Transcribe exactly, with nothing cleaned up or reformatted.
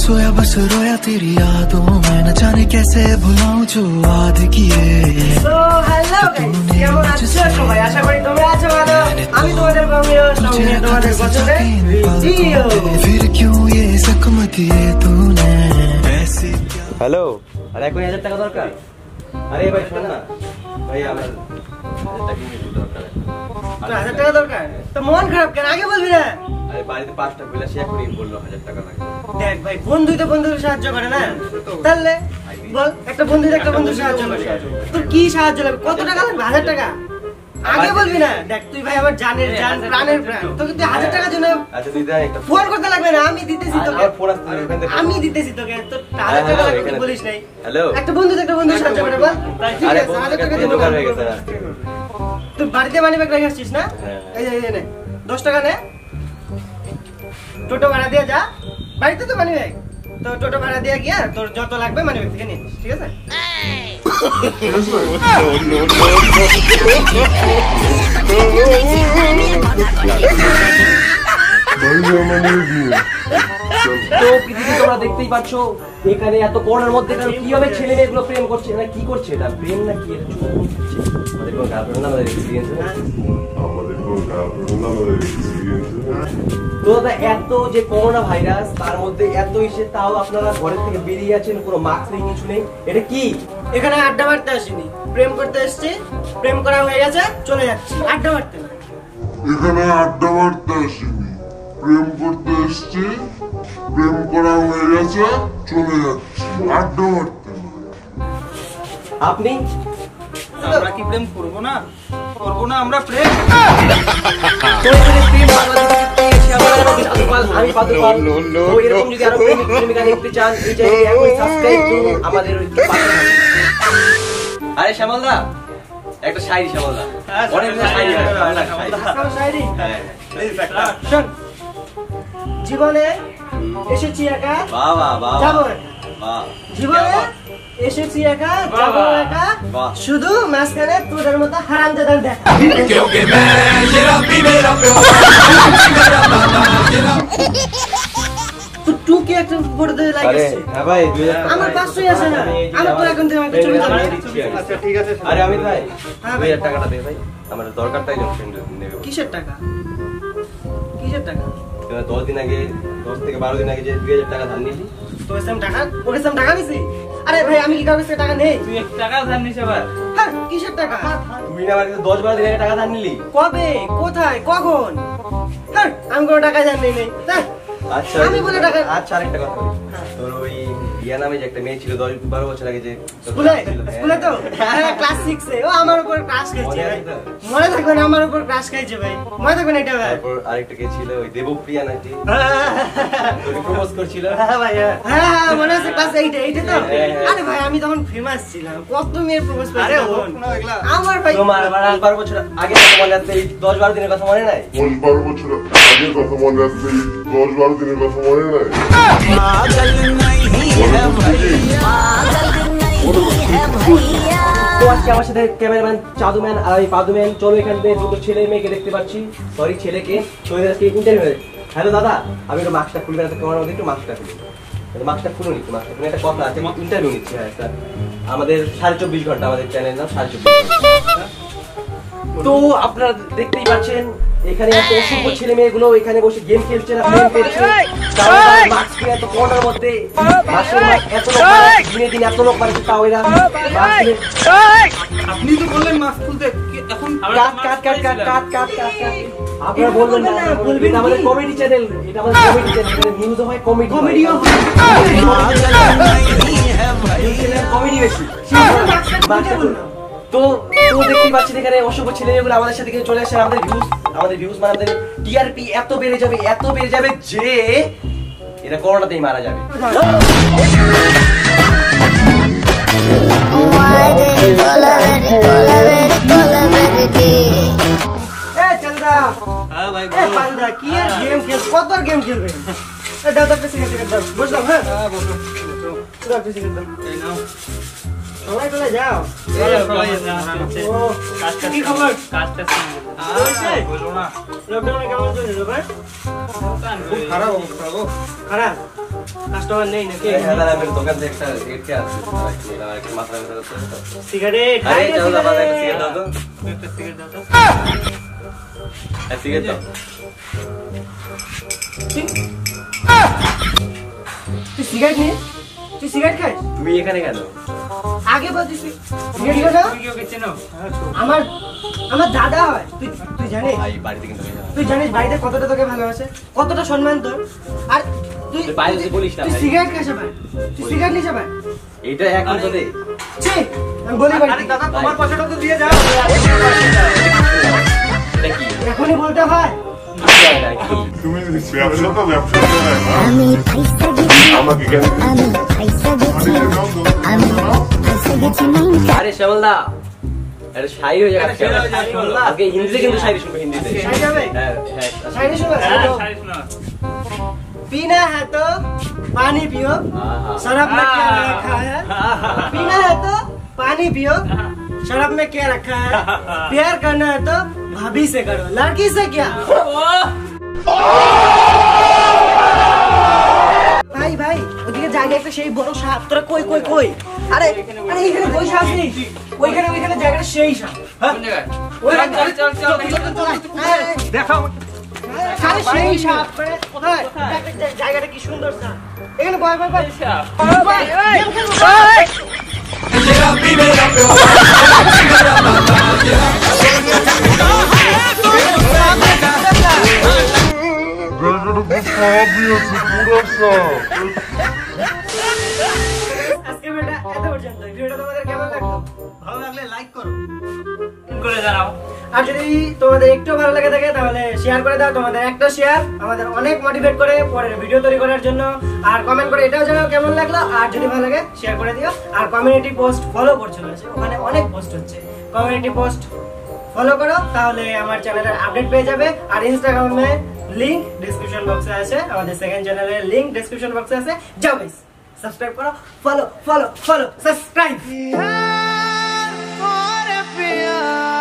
सोया बस रोया तेरी यादों में, न जाने कैसे भुलाऊं जो याद किए। तो हेलो गाइस, কেমন আছো সবাই? আশা করি তোমরা আছো ভালো। আমি তোমাদের বন্ধু সঙ্গে তোমাদের পছন্দের ভিডিও। फिर क्यों ये जख्म किए तूने ऐसे? হ্যালো, আরে এক হাজার টাকা দরকার। আরে ভাই শোন না ভাই, আমার হাজার টাকা দরকার। তো মন খারাপ কেন, আগে বলবি না? আরে বাড়িতে পাঁচটা বিল আছে, এখনই বললো হাজার টাকা লাগবে। দেখ ভাই, বন্ধুই তো বন্ধুর সাহায্য করে না, তাহলে বল একটা বন্ধু একটা বন্ধুর সাহায্য করে। তোর কি সাহায্য লাগবে? কত টাকা লাগবে? হাজার টাকা আগে বলবি না? দেখ তুই ভাই আমার জানের জান, প্রাণের প্রাণ, তোকে তুই হাজার টাকার জন্য আচ্ছা তুই দে একটা ফোন করতে লাগবে না, আমি দিতেছি তোকে। ফোন আসছে ওখান থেকে, আমি দিতেছি তোকে। তোর হাজার টাকা লাগবে তুই বলিস নাই। হ্যালো, একটা বন্ধু একটা বন্ধুর সাহায্য করে বল। আরে হাজার টাকা দিয়ে দোকান হয়ে গেছে। তুই বাড়িতে মানি ব্যাগ রেখে আসছিস না? এই এই নে দশ টাকা নে, টোটো ভাড়া দিয়ে যা। বাড়িতে তো মানি ব্যাগ, তো টোটো ভাড়া দিয়ে গিয়া তোর যত লাগবে মানি ব্যাগ থেকে নিস, ঠিক আছে? তো পৃথিবী তোমরা দেখতেই পাচ্ছ, এখানে এত করোনার মধ্যে কিভাবে ছেলে মেয়েগুলো প্রেম করছে, না কি করছে, এটা প্রেম না কি? আমাদের কোনো গার্লফ্রেন্ড না, আমাদের এক্সপিরিয়েন্স না, আমাদের কোনো গার্লফ্রেন্ড না, আমাদের এক্সপিরিয়েন্স না। তো দাদা, এত যে করোনা ভাইরাস, তার মধ্যে এত ইসে, তাও আপনারা ঘরের থেকে বেরিয়ে আছেন, কোনো মাস্ক নেই, কিছু নেই, এটা কি? এখানে আড্ডা মারতে আসিনি, প্রেম করতে এসেছি। প্রেম করা হয়ে গেছে, চলে যাচ্ছি। আড্ডা মারতে না, এখানে আড্ডা মারতে আসিনি, প্রেম করতে এসেছি। প্রেম করা হয়ে গেছে, চলে যাচ্ছি। আড্ডা মারতে না। আপনি? আমরা কি প্রেম করবো না? করবো না আমরা প্রেম? আমি পাদুপাল। তো এরকম যদি আরো প্রেমিক প্রেমিকা দেখতে চান, এই জায়গায় এখন সাবস্ক্রাইব করুন আমাদের। আরে শ্যামলদা, একটা শায়রি। শ্যামলদা অনেক শায়রি শায়রি। শোন, জীবনে এসেছি একা, বাবা বাবা যাবো বাহ, জীবনে এসেছি একা, যাবো একা, শুধু মাঝখানে তোদের মতো হারামজাদার দেখা। তো টুকি একটা পড়তে লাগিয়েছে। হ্যাঁ ভাই, দুই হাজার টাকা আমার পাঁচশোই আছে না, আমার তো এখন থেকে আমাকে চলে যাবে। আচ্ছা ঠিক আছে। আরে আমি ভাই, হ্যাঁ দুই হাজার টাকাটা দে ভাই, আমার দরকার, তাই নেবে। কিসের টাকা? কিসের টাকা? দশ দিন আগে, দশ থেকে বারো দিন আগে যে দুই হাজার টাকা ধার নিলি, তোর সাম টাকা, ওর সাম টাকা নিছি? আরে ভাই, আমি কি কারোর কাছে টাকা নেই? তুই এক টাকা ধার নিস আবার? হ্যাঁ, কিসের টাকা? তুই না আমার কাছে দশ বারো দিন আগে টাকা ধার নিলি। কবে, কোথায়, কখন? হ্যাঁ, আমি কোনো টাকা জানি নেই। আচ্ছা আমি বলে টাকা। আচ্ছা আরেকটা কথা বলি, তোর ওই ইয়া নামে যে একটা মেয়ে ছিল দশ বারো বছর আগে, যে স্কুলে স্কুলে তো হ্যাঁ ক্লাস সিক্স এ ও আমার উপর ক্রাশ খাইছে ভাই। মনে থাকবে না, আমার উপর ক্রাশ খাইছে ভাই, মনে থাকবে না এটা ভাই। তারপর আরেকটা কে ছিল, ওই দেবপ্রিয়া নাকি, তোকে প্রপোজ করছিল। হ্যাঁ ভাই, হ্যাঁ হ্যাঁ মনে আছে, ক্লাস এইট এইট এ তো। আরে ভাই, আমি তখন ফেমাস ছিলাম, কত মেয়ের প্রপোজ করেছে তখন আমার ভাই। তোমার দশ বারো বছর আগে কথা মনে আছে? দশ বারো দিনের কথা মনে নাই? দশ বারো বছর আগের কথা মনে আছে? দশ বারো দিনের কথা মনে নাই? তো আজকে আমার সাথে ক্যামেরাম্যান চাদুম্যান আর এই পাদুম্যান। চলো এখান থেকে দুটো ছেলে মেয়েকে দেখতে পাচ্ছি, সরি ছেলেকে। ইন্টারভিউ। হ্যালো দাদা, আমি একটু মাস্কটা খুলবে না? তোমার মধ্যে একটু মাস্কটা খুলি, মাস্কটা খুলুন, একটু মাস্কটা খুলে একটা কথা আছে, ইন্টারভিউ নিচ্ছি। হ্যাঁ একটা আমাদের সাড়ে চব্বিশ ঘন্টা, আমাদের চ্যানেল নাম সাড়ে চব্বিশ ঘন্টা। তো আপনারা দেখতেই পাচ্ছেন, এখানে এত অসংখ্য ছেলে মেয়েগুলো এখানে বসে গেম খেলছে না, প্রেম করছে। মাস্ক পরে এত করোনার মধ্যে, মাসের মাস এত লোক মারে, দিনে দিনে এত লোক মারছে, তাও এরা আপনি তো বললেন মাস্ক খুলতে, এখন কাট কাট কাট কাট কাট কাট কাট কাট। আপনারা বলবেন না, বলবেন না, আমাদের কমেডি চ্যানেল, এটা আমাদের কমেডি চ্যানেল, নিউজ হয়, কমেডি কমেডিও কমেডি বেশি। তো তো দেখতেই পাচ্ছেন এখানে অসংখ্য ছেলে মেয়েগুলো আমাদের সাথে চলে আসে। আমাদের ভিউজ, আমাদের ভিউজ মানে আমাদের টিআরপি এত বেড়ে যাবে, এত বেড়ে যাবে যে এরা করোনাতেই মারা যাবে। কি আর গেম খেল, কত আর গেম খেলবে? দাও দাও পেছনে থেকে দাও, বুঝলাম। হ্যাঁ হ্যাঁ বসো দাও পেছনে দাও। এই নাও সবাই চলে যাও। ও কাজটা কি খবর? কাজটা হইছে বলো না। লকডাউনে কেমন চলছে ভাই? খুব খারাপ অবস্থা গো। খারাপ? কাস্টমার নেই নাকি হ্যাঁ দাদা আমি দোকান থেকে একটা সিগারেট খেয়ে আসছি আমার একটু মাথা ব্যথা করছে তো সিগারেট আরে চলো দাদা একটা সিগারেট দাও তো একটা সিগারেট দাও তো এক সিগারেট দাও তুই সিগারেট নিয়ে তুই সিগারেট খাস তুমি এখানে কেন আগে বলছিস সিগারেট খাস তুমি কি ওকে চেনো? আমার আমার দাদা হয় তুই তুই জানিস ভাই বাড়িতে কিন্তু যাও তুই জানিস বাড়িতে কতটা তোকে ভালোবাসে কতটা সম্মান তোর আর তুই তুই বাইরে যে বলিস না তুই ভাই। সিগারেট খাস আবার তুই সিগারেট নিস আবার এইটা এখন তো দে ছি আমি বলি আরে বাড়িতে দাদা তোমার পয়সাটা তো দিয়ে যাও। এটা কি এখনই বলতে হয় এটা কি তুমি ব্যবসা তো ব্যবসা করে না আমি পয়সা গেছি আমাকে কেন আমি পয়সা গেছি আমি পয়সা গেছি নাই আরে শ্যামলদা এটা শায়রি হয়ে যাবে শায়রি হয়ে যাবে, শ্যামলদা। আগে হিন্দিতে কিন্তু শায়রি শুনবে হিন্দিতে শায়রি হবে? হ্যাঁ হ্যাঁ শায়রি শোনা হ্যাঁ, শাড়ি শোনাও। पीना है तो पानी पियो आहा। शराब में क्या रखा है पीना है तो पानी पियो शराब में क्या रखा है प्यार करना है तो भाभी से करो लड़की से क्या ভাই ভাই ওদিকে জায়গা একটা সেই বড় সাপ তোরা কই কই কই আরে আরে এইখানে কই সাপ নেই ওইখানে ওইখানে জায়গাটা সেই সাপ কোন জায়গায়? ওই চল, চল, চল, চল, চল, চল। দেখাও আরে সেই সাপ মানে কোথায় দেখ, জায়গাটা কি সুন্দর সাপ এখানে বয় বয় বয় জায়গাটা খুব খারাপই আছে পুরো সব আজকে ভিডিওটা এত পর্যন্ত ভিডিওটা তোমাদের কেমন লাগলো ভালো লাগলে লাইক করো কমেন্ট করে জানাও। আর যদি তোমাদের একটু ভালো লাগে থাকে তাহলে শেয়ার করে দাও তোমাদের একটা শেয়ার আমাদের অনেক মোটিভেট করে পরের ভিডিও তৈরি করার জন্য আর কমেন্ট করে এটাও জানাও কেমন লাগলো আর যদি ভালো লাগে শেয়ার করে দিও আর কমিউনিটি পোস্ট ফলো করছো না ওখানে অনেক পোস্ট হচ্ছে কমিউনিটি পোস্ট ফলো করো তাহলে আমার চ্যানেলের আপডেট পেয়ে যাবে আর ইনস্টাগ্রামে লিংক ডেসক্রিপশন বক্সে আছে আমাদের সেকেন্ড চ্যানেলের লিংক ডেসক্রিপশন বক্সে আছে যাও গাইস সাবস্ক্রাইব করো ফলো ফলো ফলো সাবস্ক্রাইব